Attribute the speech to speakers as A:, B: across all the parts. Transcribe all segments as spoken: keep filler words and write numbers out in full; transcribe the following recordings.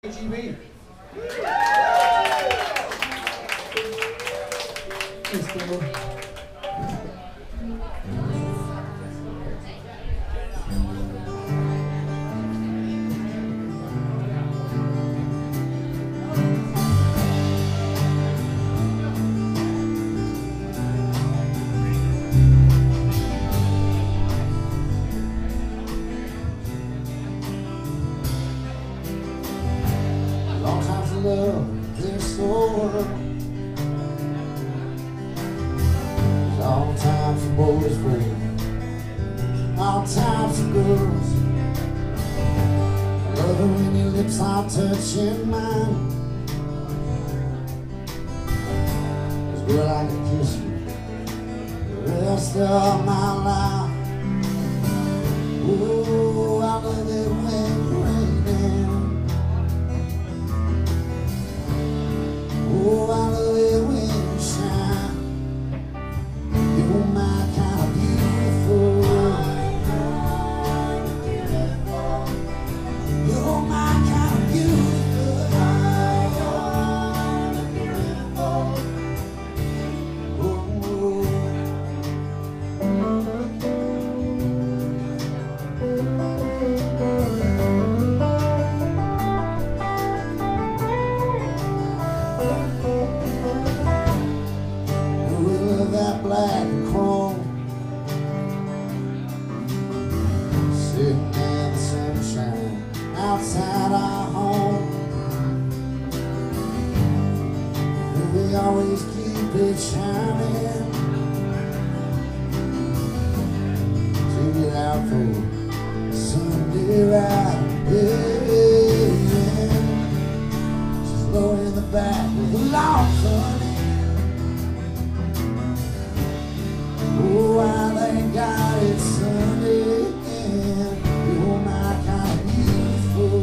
A: G B. Thanks, Bill.
B: Long times of love, they're so there's all times for boys for all times for girls. I love it when your lips are touching mine. 'Cause girl, I can kiss you the rest of my life. Ooh, I love it when you're raining. Oh, I love it when you shine. You're my kind of beautiful. You're my kind of beautiful. Oh. That black and chrome, sitting in the sunshine outside our home. And we always keep it shining. Take it out for Sunday ride. Yeah. She's low in the back with a long honey. Oh, I thank God it's Sunday again. You're my kind of beautiful.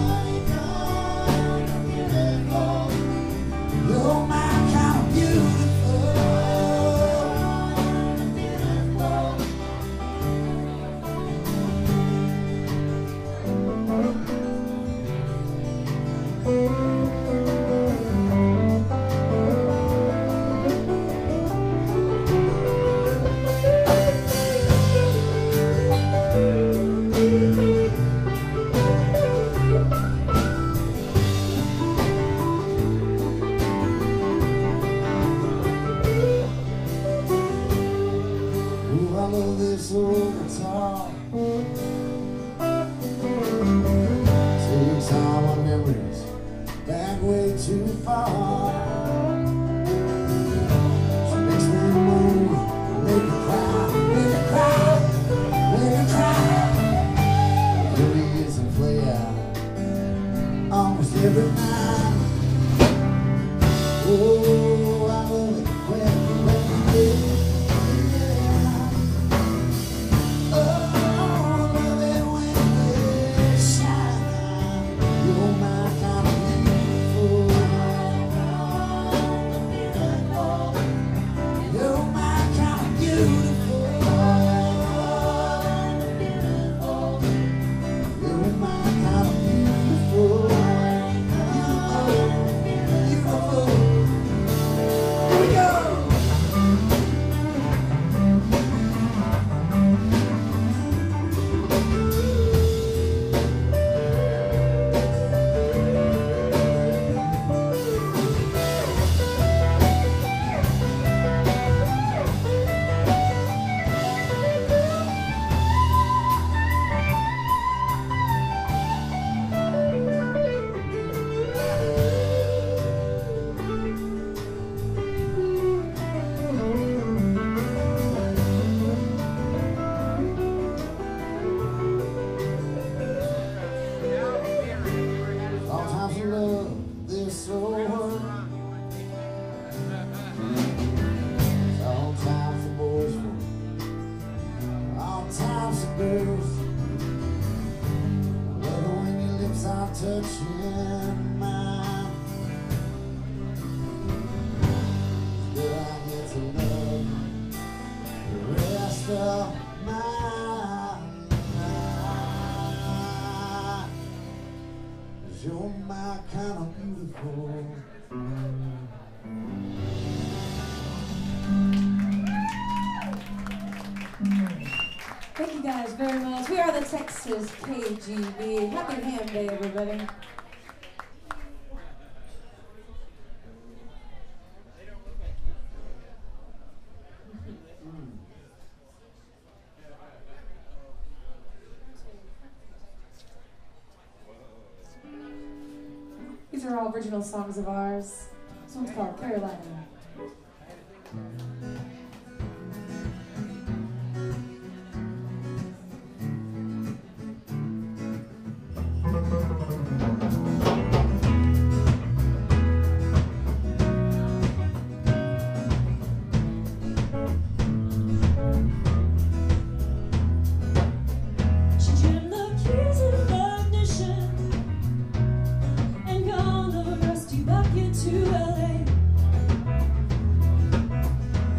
B: You're my kind of beautiful. Ooh, I love this old guitar. Takes all my memories back way too far. She makes me move, make me cry, make me cry, make me cry. Here is and play out almost every night. Oh, I love it when, when you do. my kind of beautiful.
A: Thank you guys very much. We are the Texas K G B. Happy Ham Day, everybody. These are all original songs of ours. This one's called Carolina.
C: To L A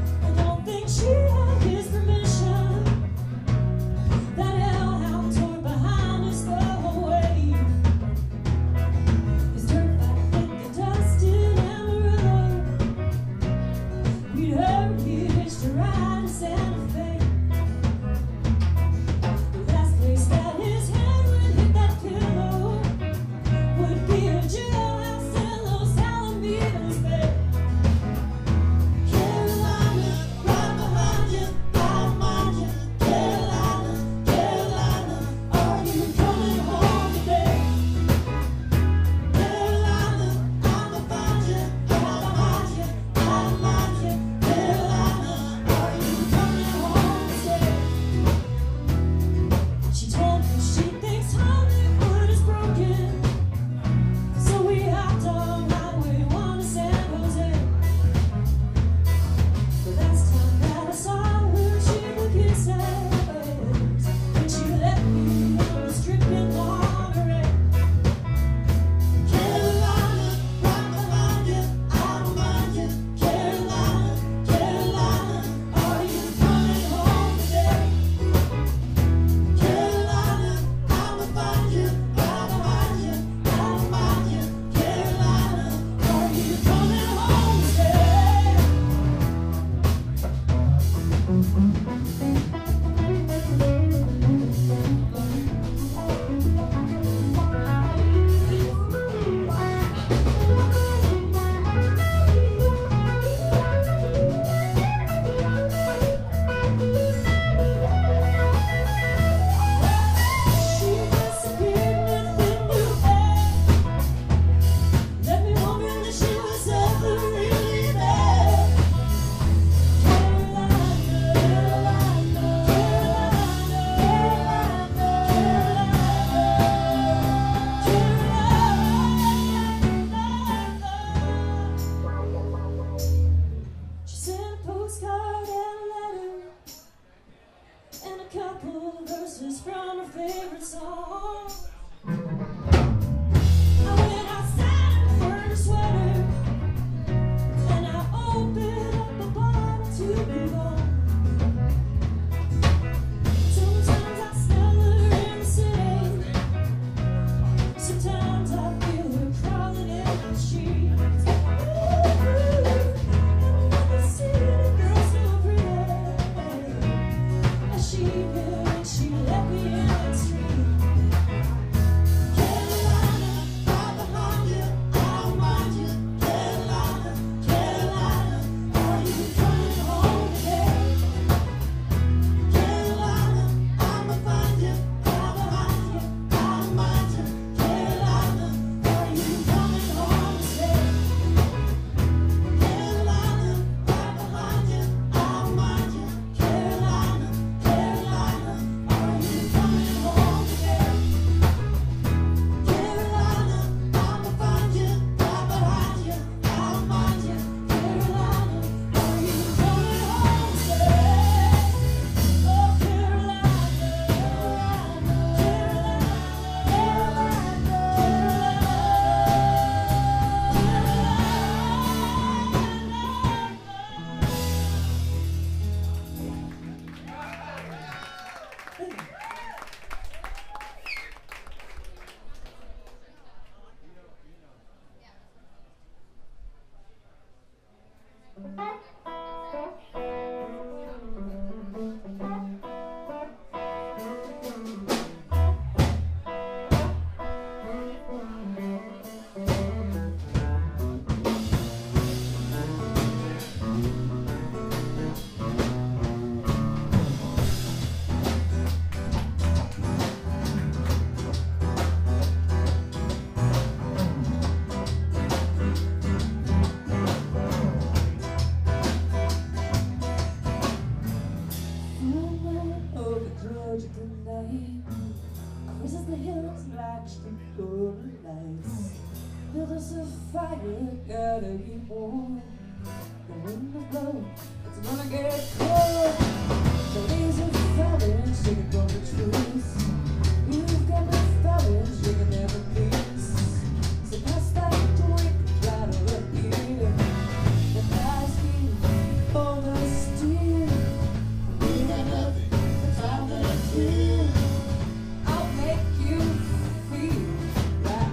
A: Feel this a fire, gotta be warm. The wind will blow, it's gonna get cold. The days of fire, shaking from the trees. You've got the fire, shaking every piece. So pass that joint right over here. The fires keep on the steel. We got nothing but time to kill. I'll make you feel right.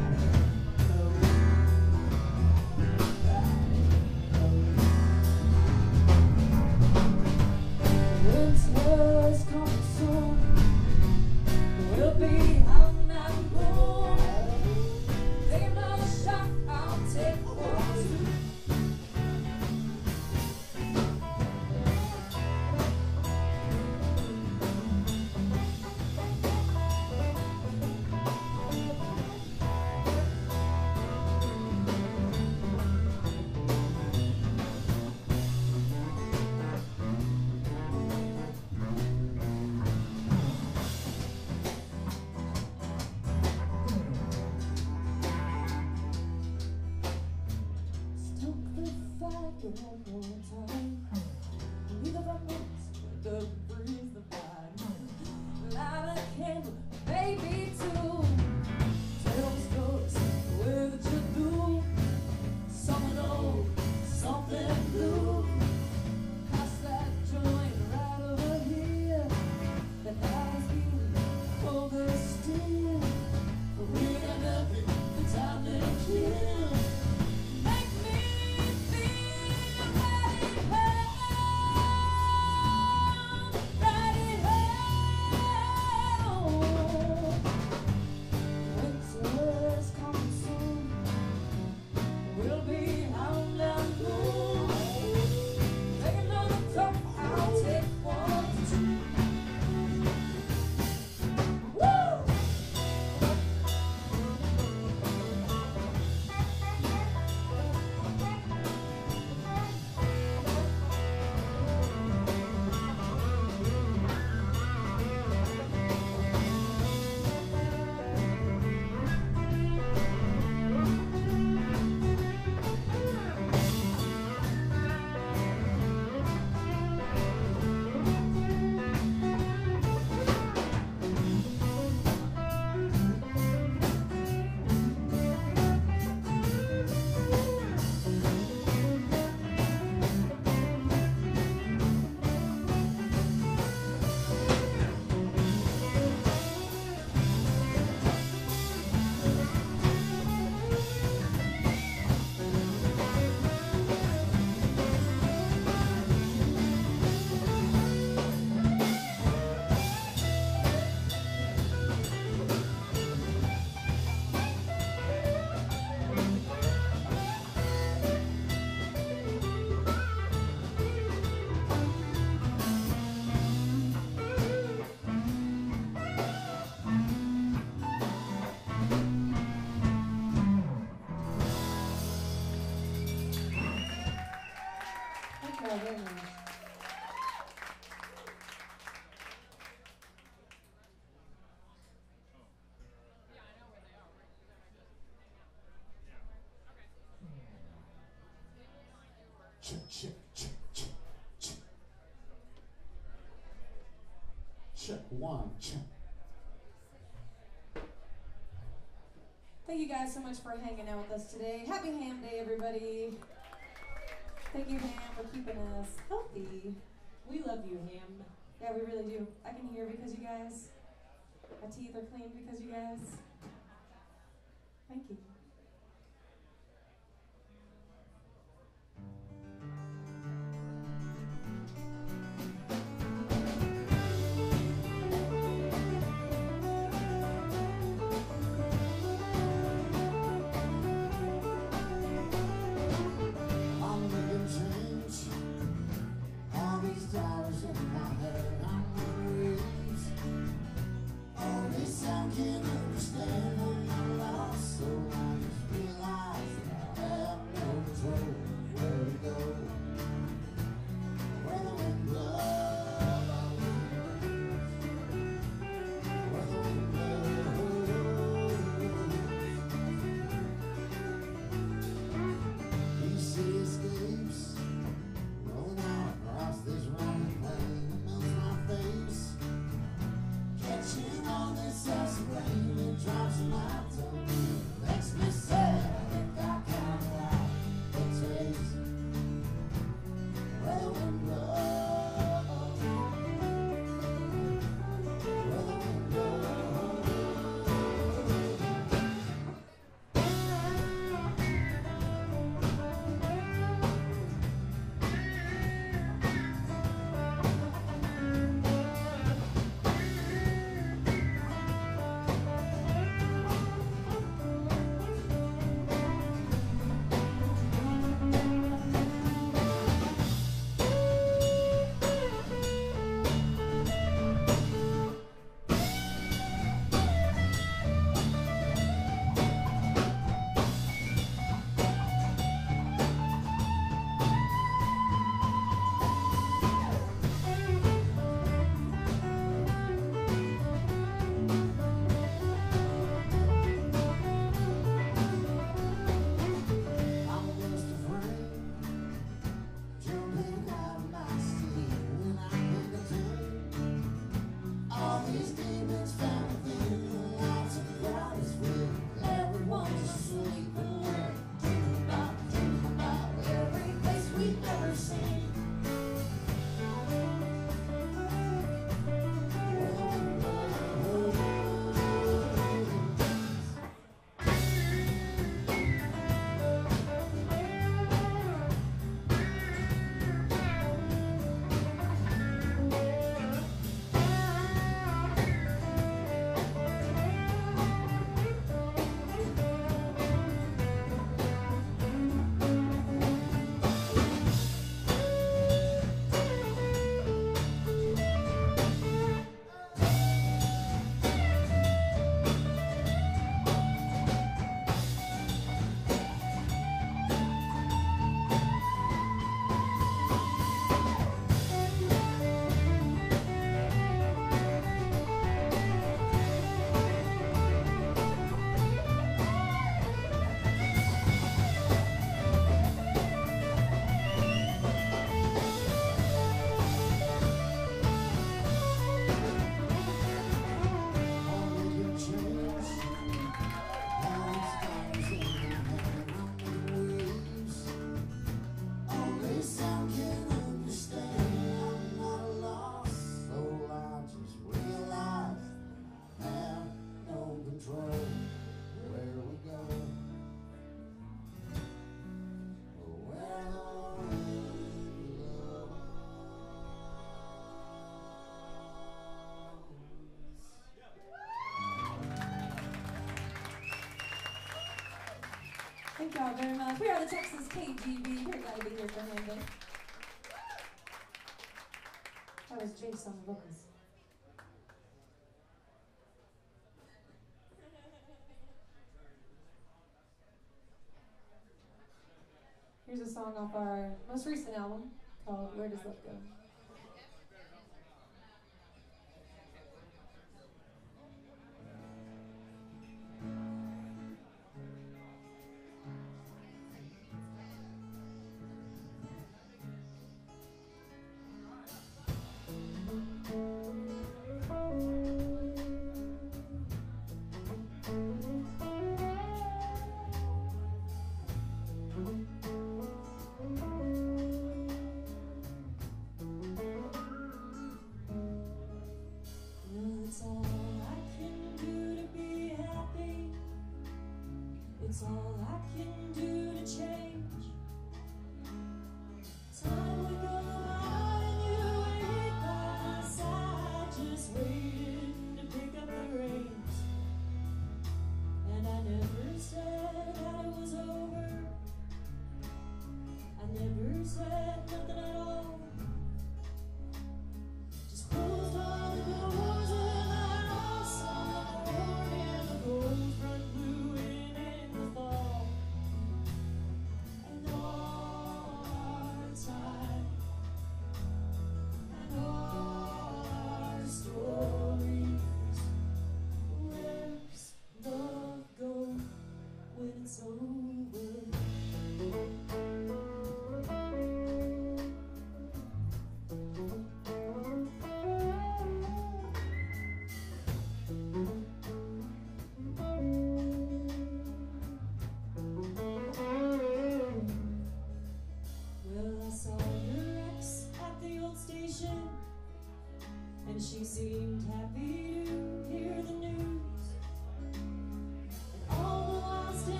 A: Winter's coming soon. We'll be out and born. Take another shot, I'll take one too. One more time. Neither of us the breeze the vibe. Light a candle, baby, too. Tell the stories the way that you do. Something old, something blue. Pass that joint right over here. That eyes be cold as steel. We got nothing but time to kill.
B: Check, check, check, check, check. Check one, check.
A: Thank you guys so much for hanging out with us today. Happy Ham Day, everybody. Thank you, Ham, for keeping us healthy.
C: We love you, Ham.
A: Yeah, we really do. I can hear because you guys. My teeth are clean because you guys. Thank you.
B: Can't understand when you're lost, so
A: y'all very much. We are the Texas K G B. We're glad to be here for Hamden. That was Jace on the vocals. Here's a song off our most recent album called Where Does Love Go?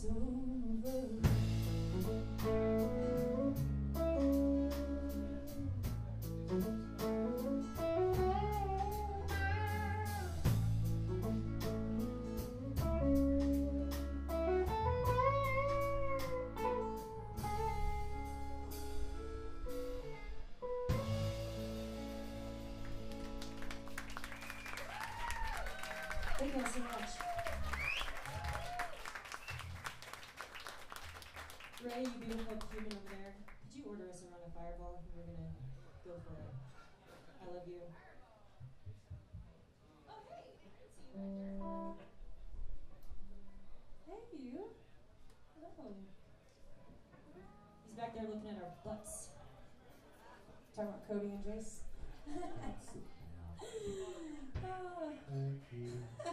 A: it's over. Thank you all so much. Ray, you beautiful human over there. Could you order us around a fireball? We're gonna go for it. I love you.
C: Oh, hey. I didn't see you back there.
A: Hey, you. Hello. He's back there looking at our butts. Talking about Cody and Jace. Ah.
B: Thank you.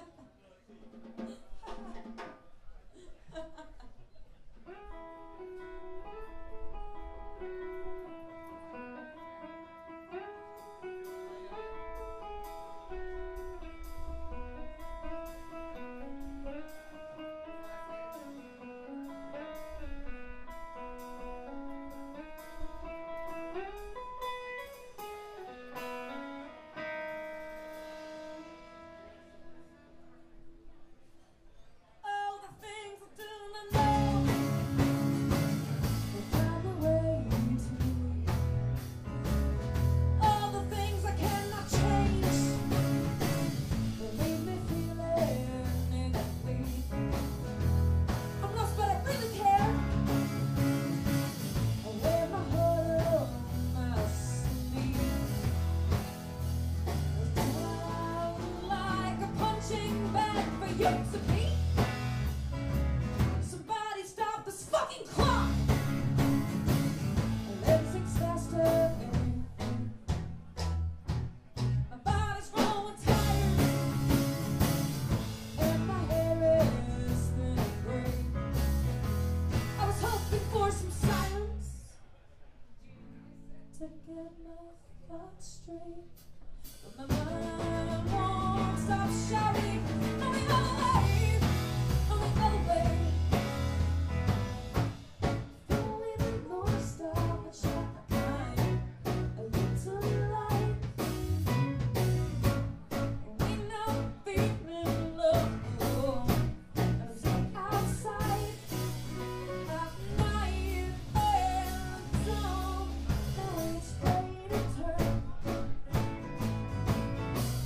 A: All the things I do not know will find their way to me. All the things I cannot change will leave me feeling incomplete. I'm lost, but I really care. I wear my heart on my sleeve. I'm like a punching bag for you to be. Somebody stop this fucking clock! My legs exhausted. My body's growing tired. And my hair is thin and gray. I was hoping for some silence to get my thoughts straight. But my mind won't stop shouting. No, the other way. On the other way. Feeling the North Star, but shine a little light. We know feeling love as we outside at night and dawn. Now it's ready to turn.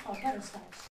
D: called Butterscotch.